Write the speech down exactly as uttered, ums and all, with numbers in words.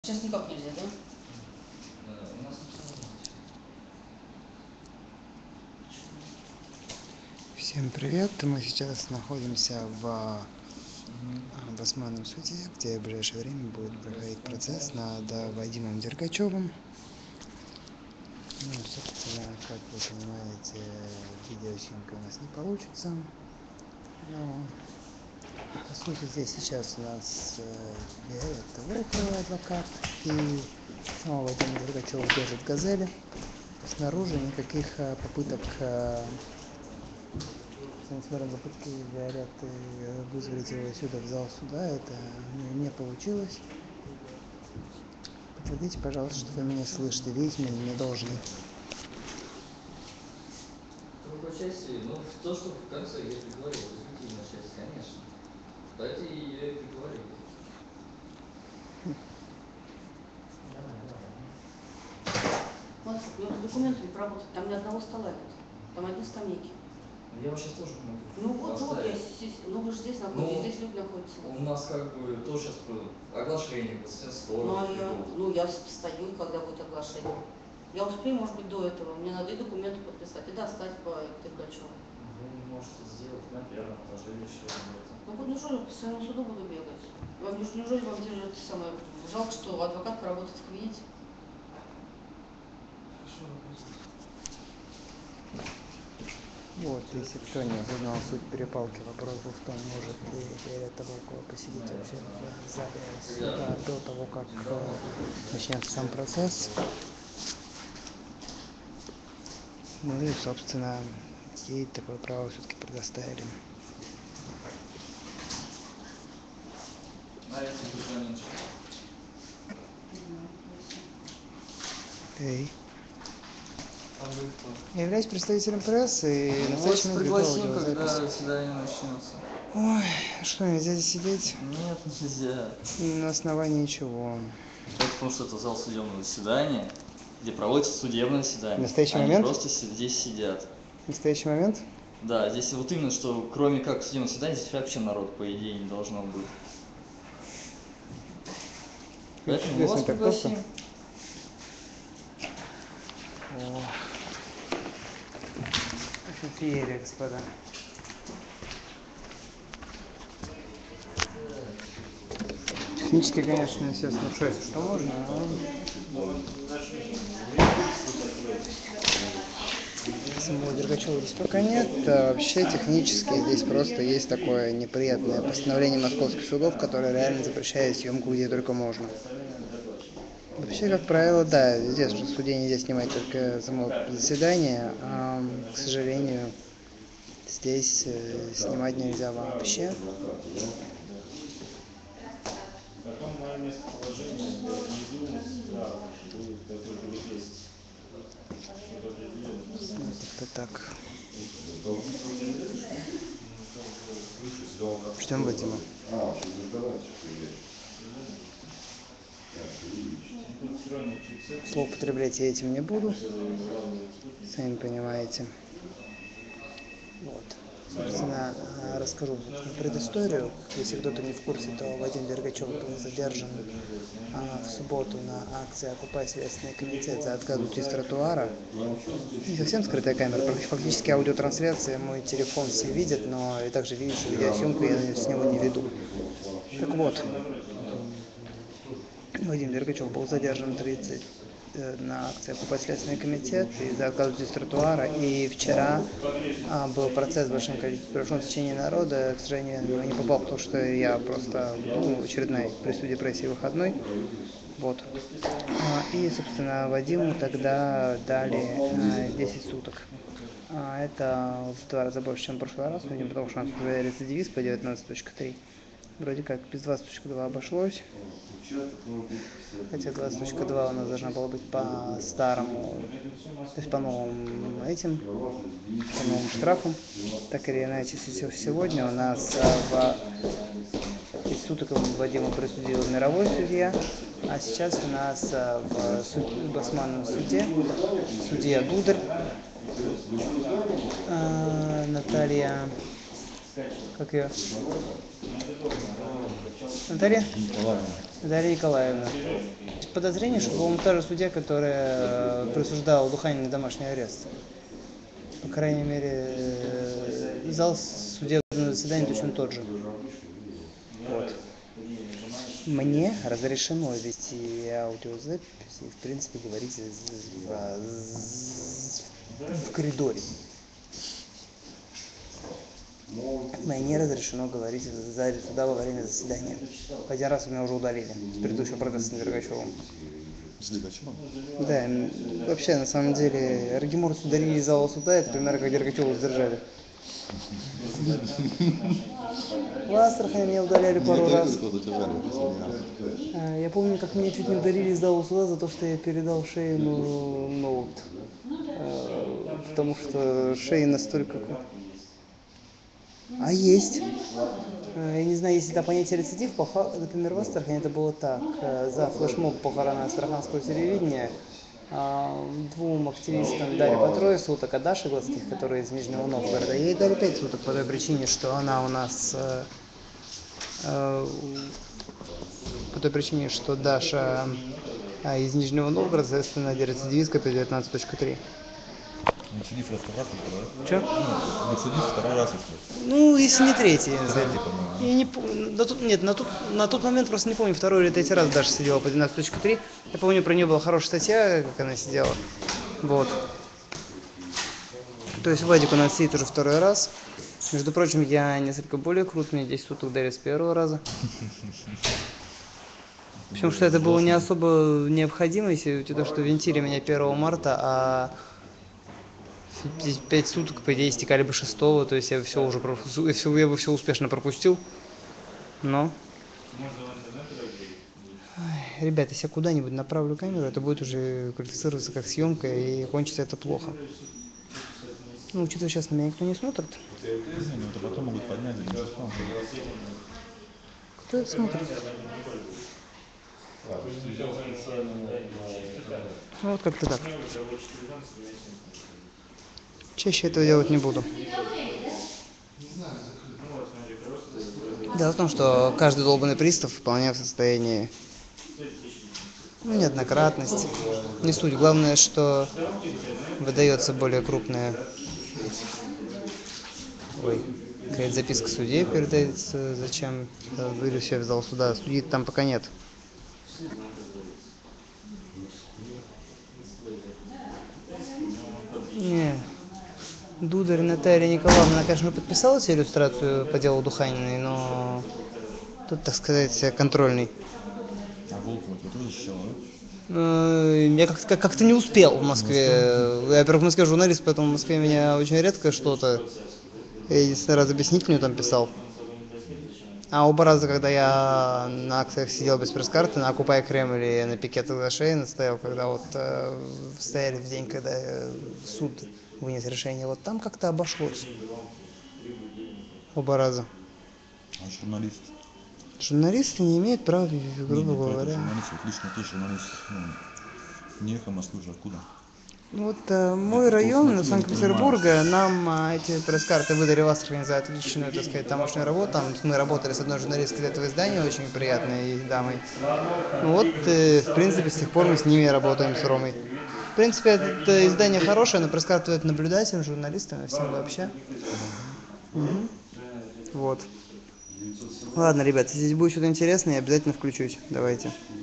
Сейчас никак нельзя, да? Да, у нас Всем привет! Мы сейчас находимся в областном суде, где в ближайшее время будет проходить процесс над Вадимом Дергачевым. Ну, собственно, как вы понимаете, видеосъемка у нас не получится. Но, по сути, здесь сейчас у нас Виолетта Волкова, адвокат, и самого Вадима Дергачева держит газели. Снаружи никаких попыток, несмотря на попытки Виолетты вызвать его сюда, в зал суда, это не получилось. Подтвердите, пожалуйста, что вы меня слышите, видите, меня не должны. в какой части? Ну, то, что в конце я приговорил, возбудительная часть, конечно. Кстати, я и приговорил. Вот, ну, с документами поработать, там ни одного стола нет, там одни скамейки. Я вам сейчас тоже могу. Ну вот, вот, я здесь, ну вы же здесь находитесь, ну, здесь люди находятся. У нас как бы тоже сейчас оглашение, стороны. Ну, а я, ну, я стою, когда будет оглашение. Я успею, может быть, до этого. Мне надо и документы подписать, и достать по Дергачеву. Вы можете сделать на первом этаже или еще где-то. Ну, ну что, по своему суду буду бегать. Вам неужели вам это самое жалко, что адвокат поработает в кабинете? Вот, если кто не понял суть перепалки, вопрос был в том, может ли Виолетта Волкова посидеть вообще в зале суда до того, как начнется сам процесс. Ну и, собственно, ей такое право все-таки предоставили. Эй. Я являюсь представителем прессы и ну, настоящий вот пригласим, когда заседание начнется. Ой, что, нельзя здесь сидеть? Нет, нельзя. На основании чего? Потому что это зал судебного заседания, где проводится судебное заседание. В настоящий Они момент? просто здесь сидят. В настоящий момент? Да, здесь вот именно, что кроме как судебного заседания, здесь вообще народ, по идее, не должно быть. Поэтому мы вас пригласим. О, феерия, господа. Технически, конечно, естественно, шесть, что можно, но... Самого Дергачева здесь пока нет, а вообще технически здесь просто есть такое неприятное постановление московских судов, которое реально запрещает съемку где только можно. Вообще, как правило, да, здесь в суде нельзя снимать только само заседание, а, к сожалению, здесь э, снимать нельзя вообще. Это так. Ждем Вадима. Злоупотреблять я этим не буду, сами понимаете. Вот. Собственно, расскажу предысторию. Если кто-то не в курсе, то Вадим Дергачев был задержан а, в субботу на акции «Окупай Следственный комитет» за отказ уйти с тротуара. Не совсем скрытая камера, фактически аудиотрансляция, мой телефон все видят, но и также видят, что видеосъемку я с него не веду. Так вот, Вадим Дергачев был задержан тридцать на акции «Окупай Следственный комитет» из-за отказа с тротуара. И вчера а, был процесс в большом количестве, большом течении народа. К сожалению, не попал, потому что я просто, ну, очередной присуд депрессии выходной. Вот. А, и, собственно, Вадиму тогда дали а, десять суток. А, это в два раза больше, чем в прошлый раз, видимо, потому что у нас уже рецидивист по девятнадцать точка три. Вроде как без двадцать точка два обошлось. Хотя двадцать точка два у нас должна была быть по старому, то есть по новым этим, по новым штрафам. Так или иначе, сегодня у нас в десять суток Вадиму присудил мировой судья, а сейчас у нас в, суд, в басманном суде судья Дударь, э, Наталья, как ее? Наталья? Дарья Николаевна. Есть подозрение, что, по-моему, та же судья, которая э, присуждала Луханину домашний арест. По крайней мере, э, зал судебного заседания точно тот же. Вот. Мне разрешено вести аудиозапись и, в принципе, говорить в, в коридоре. Мне не разрешено говорить в зале суда во время заседания. Один раз меня уже удалили с предыдущего процесса с Дергачевым. С Дергачевым? Да, вообще, на самом деле, Рагимурс удалили из зала суда, это примерно как Дергачеву сдержали. В Астрахани меня удаляли пару раз. Я помню, как меня чуть не удалили из зала суда за то, что я передал Шейну ноут. Потому что Шейн настолько... А есть. Я не знаю, если это понятие рецидив, например, в Астрахани это было так. За флешмоб похорона астраханского телевидения двум активистам дали по трое суток, а Даше Гладских, которая из Нижнего Новгорода, ей дали пять суток по той причине, что она у нас... По той причине, что Даша из Нижнего Новгорода, соответственно, рецидивистка по девятнадцать точка три. Рецидив второй раз, да? Че? Ну, рецидив второй раз, если. Ну, если не третий. Третий, по-моему. Я не помню. Да, тут, нет, на, тут, на тот момент просто не помню, второй или третий раз Даша сидела по двенадцать точка три. Я помню, про нее была хорошая статья, как она сидела. Вот. То есть Вадик у нас сидит уже второй раз. Между прочим, я несколько более крут, мне десять суток дали с первого раза. Потому что это было не особо необходимо, если учитывая, что винтили меня первого марта, а пять суток, по идее, истекали бы шестого, то есть я все уже пропустил, я бы все успешно пропустил. Но... Ой, ребята, если я куда-нибудь направлю камеру, это будет уже квалифицироваться как съемка, и кончится это плохо. Ну, учитывая, сейчас на меня никто не смотрит. Ну, это потом могут поднять, и не вспомнить. Кто это смотрит? Ну, вот как-то так. Чаще этого делать не буду. Дело в том, что каждый долбанный пристав вполне в состоянии... Ну, неоднократность. Не суть. Главное, что выдается более крупная... Ой, какая-то записка судье передается. Зачем? Выйду все в зал суда. Судьи там пока нет. Не. Дударь Наталья Николаевна, она, конечно, подписала себе иллюстрацию по делу Духаниной, но тут, так сказать, контрольный. А Волкова ты тоже читал, да? Я как-то, как-то не успел в Москве. Я, во-первых, в Москве журналист, поэтому в Москве меня очень редко что-то. Я единственный раз объяснительную там писал. А оба раза, когда я на акциях сидел без пресс-карты, на Окупай Кремль и на пикетах за Шейна стоял, когда вот э, стояли в день, когда э, суд вынес решение, вот там как-то обошлось. Оба раза. А журналист? Журналисты не имеют права, грубо не, говоря. Журналист, вот лично ты журналист, ну, не эхо Москвы же, откуда? Вот э, мой район Санкт-Петербурга, нам э, эти пресс-карты выдали в Астрахани за отличную, так сказать, тамошнюю работу. Там мы работали с одной журналисткой этого издания, очень приятной дамой. Ну вот, э, в принципе, с тех пор мы с ними работаем с Ромой. В принципе, это издание хорошее, но пресс-карты наблюдателям, журналистам и всем вообще. Угу. Вот. Ладно, ребят, если здесь будет что-то интересное, я обязательно включусь. Давайте.